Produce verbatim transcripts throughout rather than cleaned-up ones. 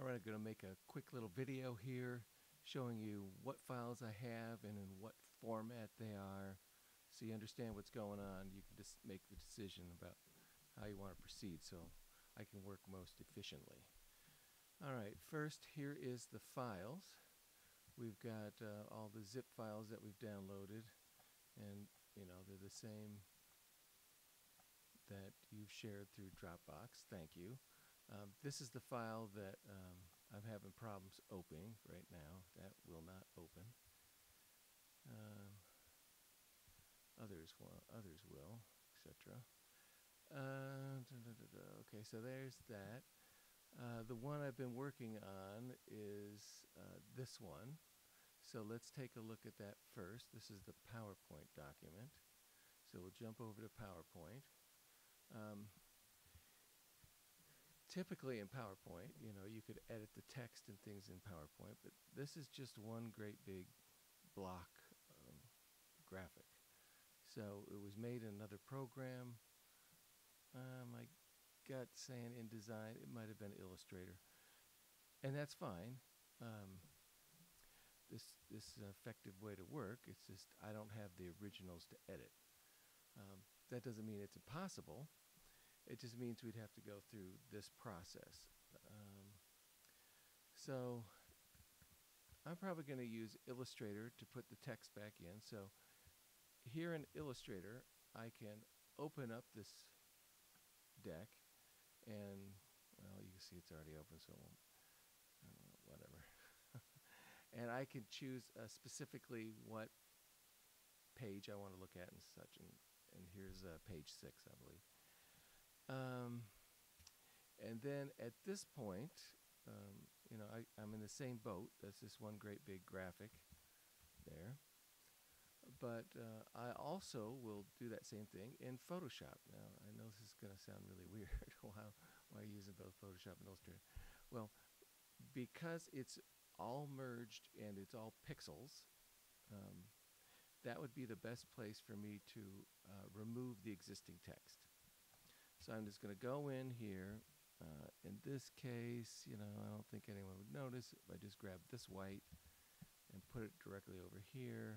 All right, I'm going to make a quick little video here showing you what files I have and in what format they are, so you understand what's going on. You can just make the decision about how you want to proceed so I can work most efficiently. All right, first here is the files. We've got uh, all the zip files that we've downloaded, and you know they're the same that you've shared through Dropbox. Thank you. Um, this is the file that um, I'm having problems opening right now. That will not open. Um, others will, others will, et cetera. Uh, okay, so there's that. Uh, the one I've been working on is uh, this one. So let's take a look at that first. This is the PowerPoint document. So we'll jump over to PowerPoint. Um, Typically in PowerPoint, you know, you could edit the text and things in PowerPoint, but this is just one great big block um, graphic. So it was made in another program. Uh, my gut saying InDesign, it might have been Illustrator, and that's fine. Um, this this is an effective way to work. It's just I don't have the originals to edit. Um, that doesn't mean it's impossible. It just means we'd have to go through this process. Um, so I'm probably going to use Illustrator to put the text back in. So here in Illustrator, I can open up this deck, and well, you can see it's already open, so I don't know, whatever. And I can choose uh, specifically what page I want to look at and such. And, and here's uh, page six, I believe. Um, and then at this point, um, you know, I, I'm in the same boat. That's this one great big graphic there. But uh, I also will do that same thing in Photoshop. Now, I know this is going to sound really weird. Wow, why are you using both Photoshop and Illustrator? Well, because it's all merged and it's all pixels, um, that would be the best place for me to uh, remove the existing text. So I'm just going to go in here. Uh, in this case, you know, I don't think anyone would notice if I just grab this white and put it directly over here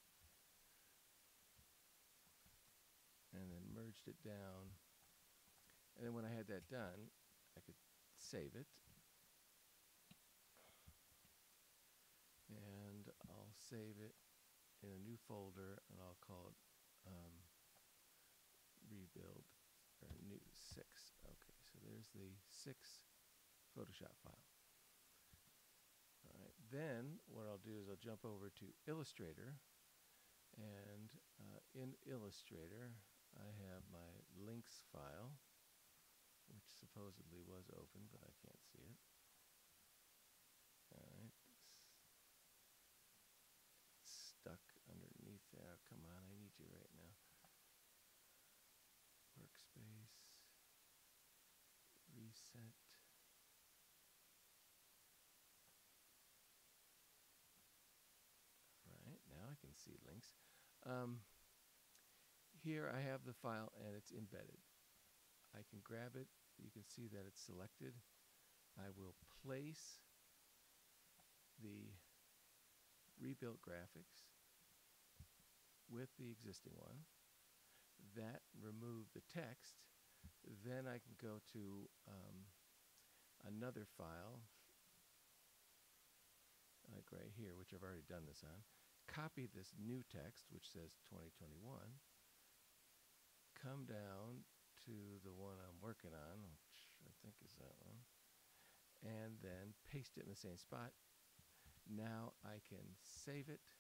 and then merged it down. And then when I had that done, I could save it. And I'll save it in a new folder, and I'll call it um, rebuild. Or new six. Okay, so there's the six Photoshop file. All right, then what I'll do is I'll jump over to Illustrator, and uh, in Illustrator I have my links file, which supposedly was open, but I can't see it. All right, it's stuck underneath there. Come on, I need you right now. Workspace. Reset. Right, now I can see links. Um, here I have the file and it's embedded. I can grab it. You can see that it's selected. I will place the rebuilt graphics with the existing one. That remove the text. Then I can go to um, another file, like right here, which I've already done this on. Copy this new text, which says twenty twenty-one. Come down to the one I'm working on, which I think is that one, and then paste it in the same spot. Now I can save it,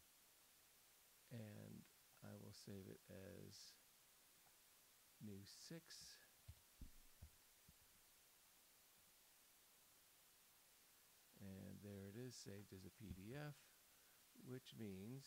and I will save it as new six. And there it is, saved as a P D F, which means,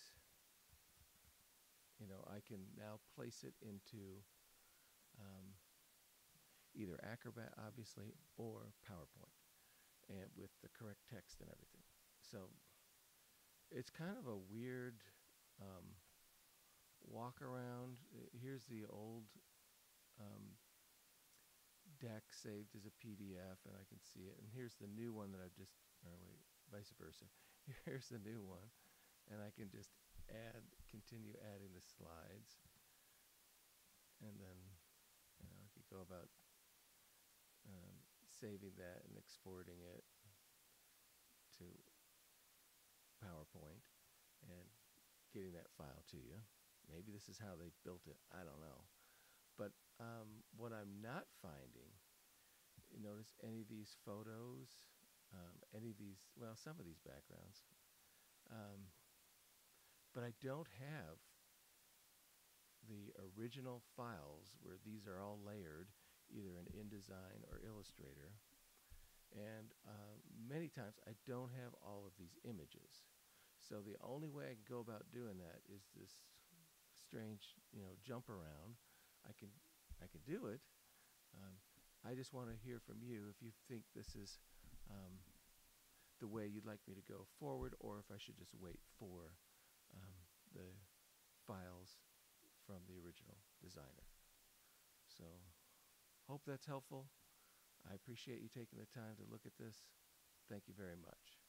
you know, I can now place it into um, either Acrobat, obviously, or PowerPoint, and with the correct text and everything. So it's kind of a weird um, walk around. Here's the old um, deck saved as a P D F, and I can see it. And here's the new one that I've just, or wait, vice versa. Here's the new one, and I can just add, continue adding the slides, and then you know, I could go about um, saving that and exporting it to PowerPoint and getting that file to you. Maybe this is how they built it. I don't know. But um, what I'm not finding, you notice any of these photos, um, any of these, well, some of these backgrounds, um, but I don't have the original files where these are all layered, either in InDesign or Illustrator. And uh, many times I don't have all of these images. So the only way I can go about doing that is this strange, you know, jump around. I can, I can do it. Um, I just want to hear from you if you think this is um, the way you'd like me to go forward, or if I should just wait for um, the files from the original designer. So, hope that's helpful. I appreciate you taking the time to look at this. Thank you very much.